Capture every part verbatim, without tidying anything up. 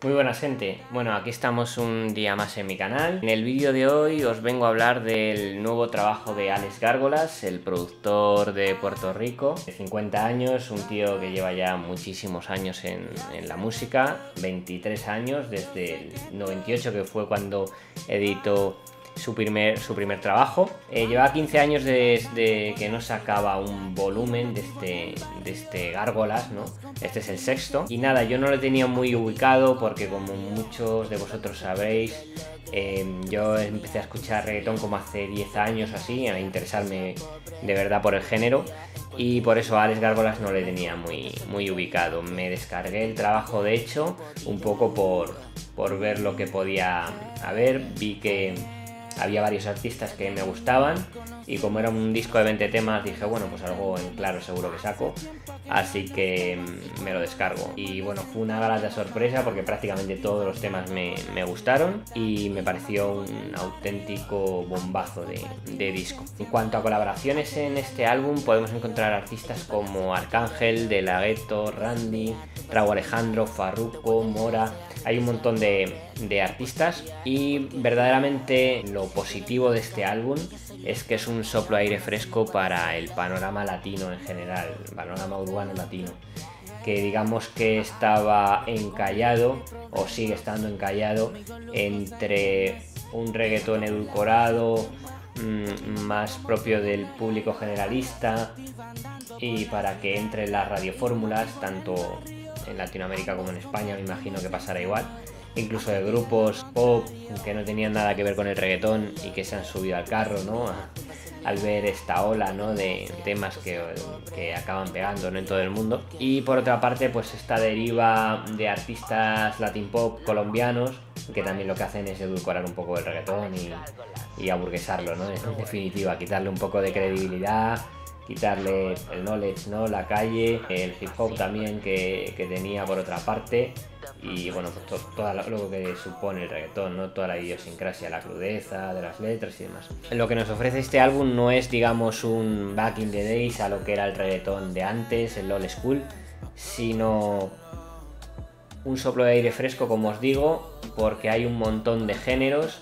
Muy buenas, gente. Bueno, aquí estamos un día más en mi canal. En el vídeo de hoy os vengo a hablar del nuevo trabajo de Alex Gárgolas, el productor de Puerto Rico, de cincuenta años, un tío que lleva ya muchísimos años en, en la música, veintitrés años, desde el noventa y ocho, que fue cuando editó su primer, su primer trabajo. Eh, llevaba quince años desde que no sacaba un volumen de este, de este Gárgolas, ¿no? Este es el sexto. Y nada, yo no lo tenía muy ubicado porque, como muchos de vosotros sabréis, eh, yo empecé a escuchar reggaetón como hace diez años o así, a interesarme de verdad por el género. Y por eso a Alex Gárgolas no le tenía muy, muy ubicado. Me descargué el trabajo, de hecho, un poco por, por ver lo que podía haber. Vi que había varios artistas que me gustaban y como era un disco de veinte temas dije, bueno, pues algo en claro seguro que saco, así que me lo descargo. Y bueno, fue una grata sorpresa porque prácticamente todos los temas me, me gustaron y me pareció un auténtico bombazo de, de disco. En cuanto a colaboraciones en este álbum, podemos encontrar artistas como Arcángel, De La Ghetto, Randy, Rauw Alejandro, Farruko, Mora. Hay un montón de, de artistas y verdaderamente lo positivo de este álbum es que es un soplo de aire fresco para el panorama latino en general, el panorama urbano latino, que digamos que estaba encallado o sigue estando encallado entre un reggaetón edulcorado, mmm, más propio del público generalista, y para que entre las radiofórmulas, tanto en Latinoamérica como en España, me imagino que pasará igual, incluso de grupos pop que no tenían nada que ver con el reggaetón y que se han subido al carro, ¿no? Al ver esta ola, ¿no?, de temas que, que acaban pegando, ¿no?, en todo el mundo. Y por otra parte, pues esta deriva de artistas latin pop colombianos que también lo que hacen es edulcorar un poco el reggaetón y, y aburguesarlo, ¿no? En definitiva, quitarle un poco de credibilidad, quitarle el knowledge, ¿no?, la calle, el hip hop también que, que tenía por otra parte, y bueno, pues to, todo lo que supone el reggaetón, ¿no?, toda la idiosincrasia, la crudeza de las letras y demás. Lo que nos ofrece este álbum no es, digamos, un back in the days a lo que era el reggaetón de antes, el old school, sino un soplo de aire fresco, como os digo, porque hay un montón de géneros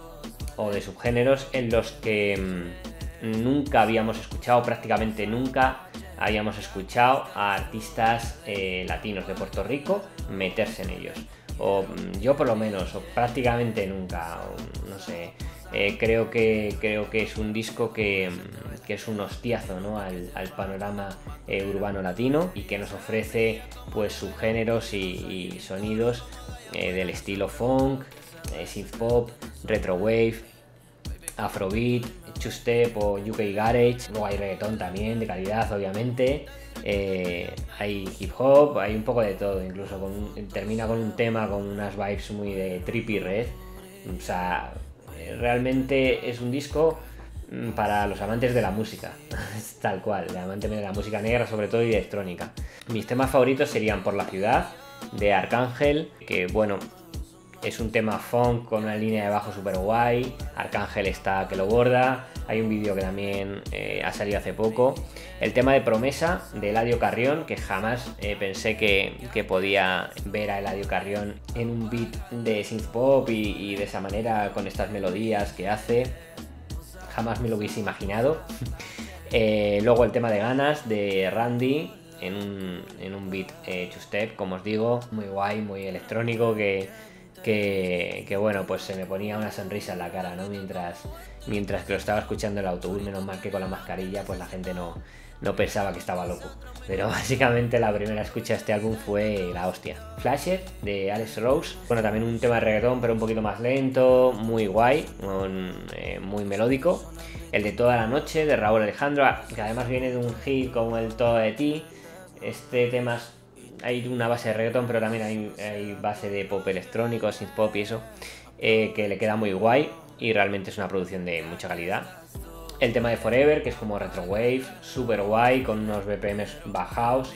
o de subgéneros en los que mmm, nunca habíamos escuchado, prácticamente nunca habíamos escuchado a artistas eh, latinos de Puerto Rico meterse en ellos, o yo por lo menos, o prácticamente nunca, o, no sé, eh, creo que creo que es un disco que, que es un hostiazo, ¿no?, al, al panorama eh, urbano latino, y que nos ofrece pues subgéneros y, y sonidos eh, del estilo funk, eh, synth pop, retro wave, afrobeat, two-step o U K garage. Luego hay reggaetón también de calidad, obviamente, eh, hay hip hop, hay un poco de todo, incluso con un, termina con un tema con unas vibes muy de Trippie Redd. O sea, realmente es un disco para los amantes de la música, tal cual, de amantes de la música negra sobre todo y de electrónica. Mis temas favoritos serían Por la Ciudad, de Arcángel, que bueno, es un tema funk con una línea de bajo super guay. Arcángel está que lo borda. Hay un vídeo que también eh, ha salido hace poco. El tema de Promesa, de Eladio Carrión, que jamás eh, pensé que, que podía ver a Eladio Carrión en un beat de synth pop y, y de esa manera, con estas melodías que hace. Jamás me lo hubiese imaginado. eh, luego el tema de Ganas, de Randy, en un, en un beat eh, two-step, como os digo, muy guay, muy electrónico, que... Que, que bueno, pues se me ponía una sonrisa en la cara, ¿no?, mientras, mientras que lo estaba escuchando en el autobús. Menos mal que con la mascarilla pues la gente no, no pensaba que estaba loco, pero básicamente la primera escucha de este álbum fue la hostia. Flasher, de Alex Rose, bueno, también un tema de reggaetón pero un poquito más lento, muy guay, un, eh, muy melódico. El de Toda la Noche, de Rauw Alejandro, que además viene de un hit como el Todo de Ti. Este tema es, hay una base de reggaetón, pero también hay, hay base de pop electrónico, synth pop y eso, eh, que le queda muy guay y realmente es una producción de mucha calidad. El tema de Forever, que es como retro wave, super guay, con unos B P Ms bajados,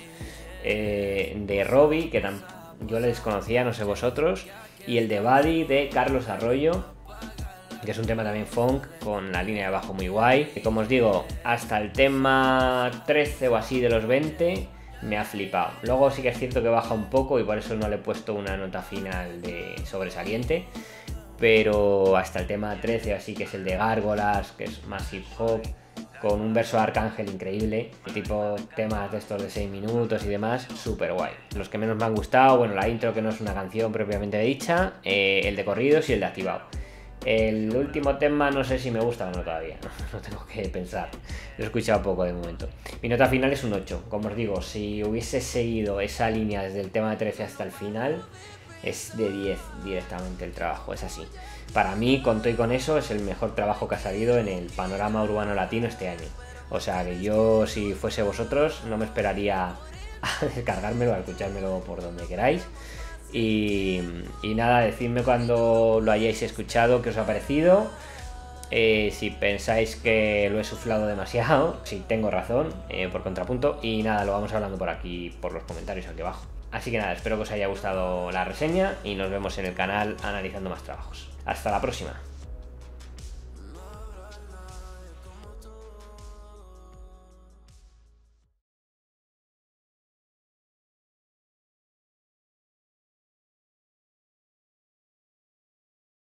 eh, de Robbie, que tam yo le desconocía, no sé vosotros, y el de Buddy, de Carlos Arroyo, que es un tema también funk, con la línea de bajo muy guay. Y como os digo, hasta el tema trece o así de los veinte me ha flipado. Luego sí que es cierto que baja un poco y por eso no le he puesto una nota final de sobresaliente, pero hasta el tema trece, así que es el de Gárgolas, que es más hip hop, con un verso de Arcángel increíble, tipo temas de estos de seis minutos y demás, súper guay. Los que menos me han gustado, bueno, la intro, que no es una canción propiamente dicha, eh, el de corridos y el de activado. El último tema no sé si me gusta o no todavía, no, no tengo que pensar, lo he escuchado poco de momento. Mi nota final es un ocho, como os digo, si hubiese seguido esa línea desde el tema de trece hasta el final, es de diez directamente el trabajo, es así. Para mí, con todo y con eso, es el mejor trabajo que ha salido en el panorama urbano latino este año. O sea que yo, si fuese vosotros, no me esperaría a descargármelo, a escuchármelo por donde queráis. Y, y nada, decidme cuando lo hayáis escuchado qué os ha parecido. Eh, si pensáis que lo he suflado demasiado, si tengo razón, eh, por contrapunto. Y nada, lo vamos hablando por aquí, por los comentarios aquí abajo. Así que nada, espero que os haya gustado la reseña y nos vemos en el canal analizando más trabajos. Hasta la próxima.